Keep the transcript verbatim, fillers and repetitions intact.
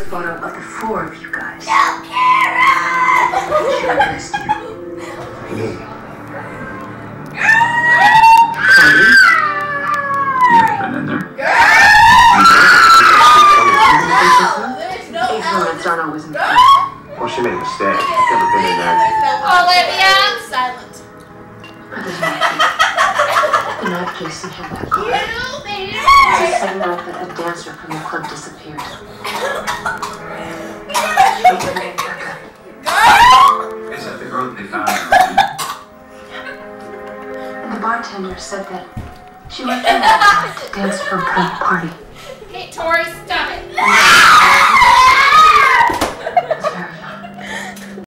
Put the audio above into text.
photo of the four of you guys. No, Karen! She recognized you. Me. Chloe? You've been in there. Ignorants aren't always important. Well, she made a mistake. Never been in there. Olivia, I'm silent. But there's one thing. The night Jason had that card. You made it. It's the same night that a dancer from the club disappeared. She was named Becca. Is that the girl that they found in And the bartender said that she went there that night to dance for a club party. Okay, Tori, stop it.